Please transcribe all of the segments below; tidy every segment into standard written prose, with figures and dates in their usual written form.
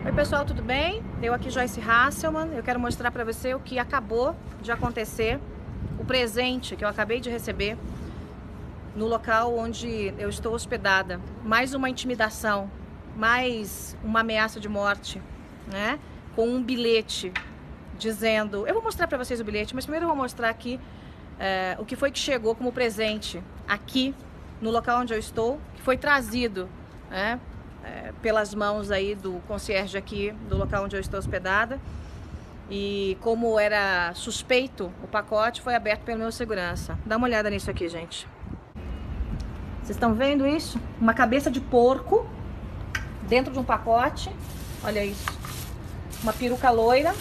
Oi pessoal, tudo bem? Eu aqui, Joyce Hasselman. Eu quero mostrar para você o que acabou de acontecer, o presente que eu acabei de receber no local onde eu estou hospedada. Mais uma intimidação, mais uma ameaça de morte, né? Com um bilhete dizendo... Eu vou mostrar para vocês o bilhete, mas primeiro eu vou mostrar aqui o que foi que chegou como presente aqui no local onde eu estou, que foi trazido, né? Pelas mãos aí do concierge aqui do local onde eu estou hospedada, e como era suspeito, o pacote foi aberto pelo meu segurança. Dá uma olhada nisso aqui, gente. Vocês estão vendo isso? Uma cabeça de porco dentro de um pacote. Olha isso. Uma peruca loira,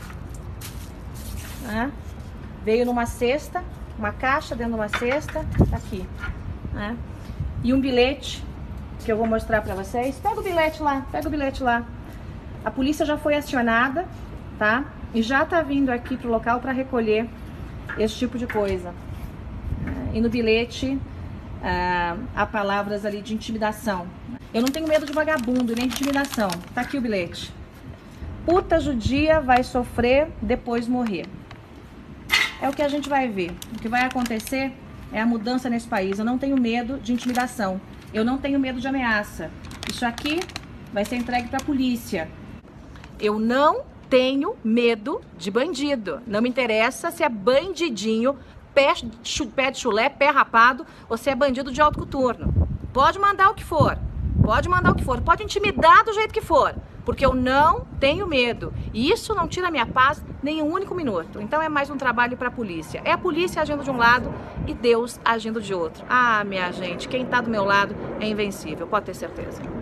né? Veio numa cesta, uma caixa dentro de uma cesta, tá aqui, né? E um bilhete que eu vou mostrar pra vocês. Pega o bilhete lá, pega o bilhete lá. A polícia já foi acionada, tá? E já tá vindo aqui pro local para recolher esse tipo de coisa. E no bilhete há palavras ali de intimidação. Eu não tenho medo de vagabundo nem de intimidação. Tá aqui o bilhete. Puta judia vai sofrer, depois morrer. É o que a gente vai ver. O que vai acontecer é a mudança nesse país. Eu não tenho medo de intimidação. Eu não tenho medo de ameaça. Isso aqui vai ser entregue para a polícia. Eu não tenho medo de bandido. Não me interessa se é bandidinho, pé de chulé, pé rapado, ou se é bandido de alto coturno. Pode mandar o que for. Pode mandar o que for. Pode intimidar do jeito que for. Porque eu não tenho medo. E isso não tira a minha paz nem um único minuto. Então é mais um trabalho para a polícia. É a polícia agindo de um lado e Deus agindo de outro. Ah, minha gente, quem está do meu lado é invencível, pode ter certeza.